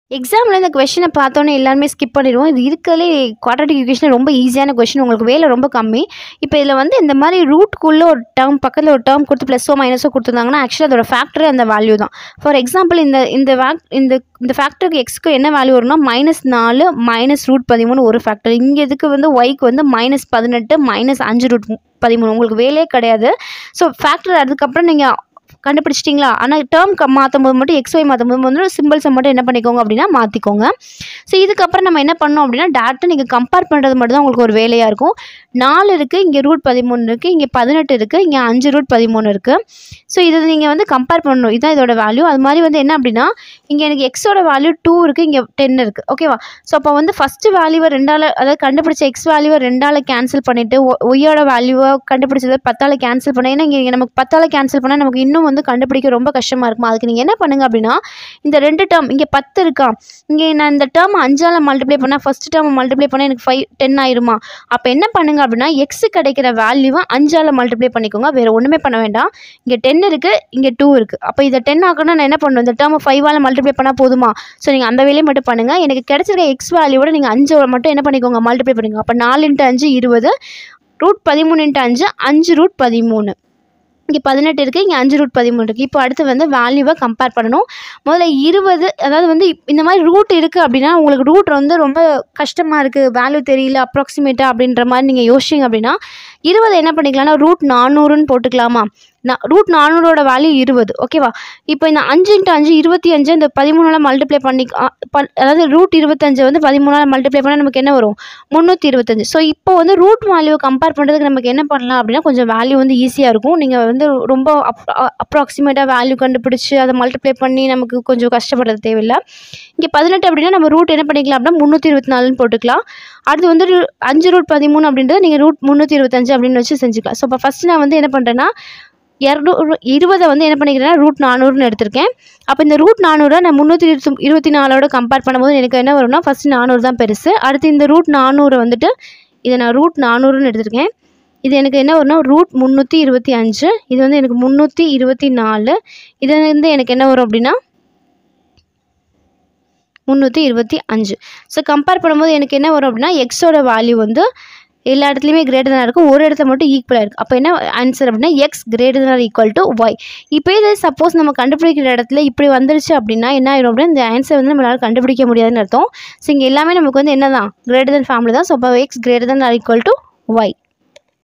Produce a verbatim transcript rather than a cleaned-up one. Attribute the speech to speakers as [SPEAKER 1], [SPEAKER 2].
[SPEAKER 1] எக்ஸாமில் இந்த கொஷினை பார்த்தோன்னே எல்லாருமே ஸ்கிப் பண்ணிடுவோம். இது இருக்கிறதுலே குவாட்ரேட்டிக் ஈக்குவேஷன் ரொம்ப ஈஸியான கொஷின், உங்களுக்கு வேலை ரொம்ப கம்மி. இப்போ இதில் வந்து இந்த மாதிரி ரூட்குள்ளே ஒரு டேர்ம் பக்கத்தில் ஒரு டேர்ம் கொடுத்து ப்ளஸோ மைனஸோ கொடுத்துருந்தாங்கன்னா ஆக்சுவலாக அதோட ஃபேக்டரே அந்த வேல்யூ தான். ஃபார் எக்ஸாம்பிள் இந்த இந்த வேக் இந்த இந்த ஃபேக்டருக்கு எக்ஸ்க்கு என்ன வேல்யூ வரும்னா மைனஸ் நாலு மைனஸ் ரூட் பதிமூணு ஒரு ஃபேக்டர். இங்கே இதுக்கு வந்து ஒய்க்கு வந்து மைனஸ் பதினெட்டு மைனஸ் அஞ்சு ரூட் பதிமூணு. உங்களுக்கு வேலையே கிடையாது. ஸோ ஃபேக்டர் அதுக்கப்புறம் நீங்கள் கண்டுபிடிச்சிட்டிங்களா. ஆனால் டேர்ம் மாற்றும் போது மட்டும் எக்ஸ் ஒய் மாற்றும் போது வந்து சிம்பிள்ஸை மட்டும் என்ன பண்ணிக்கோங்க அப்படின்னா மாற்றிக்கோங்க. ஸோ இதுக்கப்புறம் நம்ம என்ன பண்ணோம் அப்படின்னா டேரெக்டாக நீங்கள் கம்பேர் பண்ணுறது மட்டும் தான் உங்களுக்கு ஒரு வேலையாக இருக்கும். நாலு இருக்குது, இங்கே ரூட் பதிமூணு இருக்குது, இங்கே பதினெட்டு இருக்குது, இங்கே அஞ்சு ரூட் பதிமூணு இருக்குது. ஸோ இதை நீங்கள் வந்து கம்பேர் பண்ணணும். இதுதான் இதோட வேல்யூ. அது மாதிரி வந்து என்ன அப்படின்னா இங்கே எனக்கு எக்ஸோட வேல்யூ டூ இருக்குது, இங்கே டென் இருக்குது. ஓகேவா. ஸோ அப்போ வந்து ஃபஸ்ட்டு வேல்யூவை ரெண்டால் அதாவது கண்டுபிடிச்ச எக்ஸ் வேல்யூவை ரெண்டால் கேன்சல் பண்ணிவிட்டு ஒய்யோட வேல்யூவை கண்டுபிடிச்சதை பத்தால் கேன்சல் பண்ண. ஏன்னா இங்கே நமக்கு பத்தால் கேன்சல் பண்ணால் நமக்கு இன்னும் வந்து கண்டுபிடிக்க ரொம்ப கஷ்டமாக இருக்கும். அதுக்கு நீங்கள் என்ன பண்ணுங்க அப்படின்னா இந்த ரெண்டு டேர்ம் இங்கே பத்து இருக்கா, இங்கே நான் இந்த டேர்ம் அஞ்சால் மல்டிப்ளை பண்ணால் ஃபஸ்ட் டேர்ம் மல்டிப்ளை பண்ணால் எனக்கு ஃபைவ் டென் ஆயிருமா. அப்போ என்ன பண்ணுங்க அப்படின்னா எக்ஸு கிடைக்கிற வேல்யூவை அஞ்சால் மல்டிப்ளை பண்ணிக்கோங்க. வேறு ஒன்றுமே பண்ண வேண்டாம். இங்கே டென் இருக்குது, இங்கே டூ இருக்குது. அப்போ இதை டென் ஆக்கணும்னா நான் என்ன பண்ணணும், இந்த டேர்ம் ஃபைவால் மல்டிப்ளை பண்ணால் போதுமா. ஸோ நீங்கள் அந்த வேலையை மட்டும் பண்ணுங்கள். எனக்கு கிடைச்சிருக்க எக்ஸ் வேல்யூவோட நீங்கள் அஞ்சு மட்டும் என்ன பண்ணிக்கோங்க மல்டிப்ளை பண்ணிக்கோங்க. அப்போ நாலு இன்ட்டு அஞ்சு இருபது, ரூட் பதிமூணு இன்ட்டு அஞ்சு அஞ்சு ரூட் பதிமூணு. இங்கே பதினெட்டு இருக்குது, இங்கே அஞ்சு ரூட் பதிமூணு இருக்குது. இப்போ அடுத்து வந்து வேல்யூவை கம்பேர் பண்ணணும். முதல்ல இருபது, அதாவது வந்து இந்த மாதிரி ரூட் இருக்குது அப்படின்னா உங்களுக்கு ரூட் வந்து ரொம்ப கஷ்டமாக இருக்குது, வேல்யூ தெரியல அப்ராக்சிமேட்டாக அப்படின்ற மாதிரி நீங்கள் யோசிச்சிங்க அப்படின்னா இருபது என்ன பண்ணிக்கலாம்னா ரூட் நானூறுன்னு போட்டுக்கலாமா. நான் ரூட் நானூறோட வேல்யூ இருபது. ஓகேவா. இப்போ இந்த அஞ்சு இன்ட்டு அஞ்சு இருபத்தி அஞ்சு இந்த பதிமூணால் மல்டிப்ளை பண்ணி அதாவது ரூட் இருபத்தஞ்சு வந்து பதிமூணால் மல்டிப்ளை பண்ணால் நமக்கு என்ன வரும், முந்நூற்றி இருபத்தஞ்சு. ஸோ இப்போ வந்து ரூட் வேல்யூவை கம்பேர் பண்ணுறதுக்கு நமக்கு என்ன பண்ணலாம் அப்படின்னா கொஞ்சம் வேல்யூ வந்து ஈஸியாக இருக்கும். நீங்கள் வந்து ரொம்ப அப் அப்ராக்சிமேட்டாக வேல்யூ கண்டுபிடிச்சி அதை மல்டிப்ளை பண்ணி நமக்கு கொஞ்சம் கஷ்டப்படுறது தேவையில்லை. இங்கே பதினெட்டு அப்படின்னா நம்ம ரூட் என்ன பண்ணிக்கலாம் அப்படின்னா முந்நூற்றி இருபத்தி நாலுன்னு போட்டுக்கலாம். அடுத்து வந்து அஞ்சு ரூட் பதிமூணு அப்படின்றது நீங்கள் ரூட் முந்நூற்றி இருபத்தஞ்சு அப்படின்னு வச்சு செஞ்சுக்கலாம். ஸோ இப்போ ஃபஸ்ட்டு நான் வந்து என்ன பண்ணுறேன்னா இரநூறு இருபதை வந்து என்ன பண்ணிக்கிறேன்னா ரூட் நானூறுன்னு எடுத்திருக்கேன். அப்போ இந்த ரூட் நானூறை நான் முந்நூற்றி இருபத்தி இருபத்தி நாலோட கம்பேர் பண்ணும்போது எனக்கு என்ன வரும்னா ஃபஸ்ட்டு நானூறு தான் பெருசு. அடுத்து இந்த ரூட் நானூறை வந்துட்டு இதை நான் ரூட் நானூறுன்னு எடுத்திருக்கேன். இது எனக்கு என்ன வரும்னா ரூட் முந்நூற்றி இருபத்தி அஞ்சு. இது வந்து எனக்கு முந்நூற்றி இருபத்தி நாலு. இது வந்து எனக்கு என்ன வரும் அப்படின்னா முந்நூற்றி இருபத்தி அஞ்சு. ஸோ கம்பேர் பண்ணும்போது எனக்கு என்ன வரும் அப்படின்னா எக்ஸோட வேல்யூ வந்து எல்லா இடத்துலையுமே கிரேட்டர் தான் இருக்கும், ஒரு இடத்துல மட்டும் ஈக்குவலாக இருக்குது. அப்போ என்ன ஆன்சர் அப்படின்னா X greater than equal to Y. இப்போ இது சப்போஸ் நம்ம கண்டுபிடிக்கிற இடத்துல இப்படி வந்துருச்சு அப்படின்னா என்ன ஆயிடும் அப்படின்னா இந்த ஆன்சர் வந்து நம்மளால் கண்டுபிடிக்க முடியாதுன்னு அர்த்தம். ஸோ இங்கே எல்லாமே நமக்கு வந்து என்ன தான் கிரேட்டர் தன் ஃபார்முலா தான். ஸோ அப்போ X greater than equal to Y.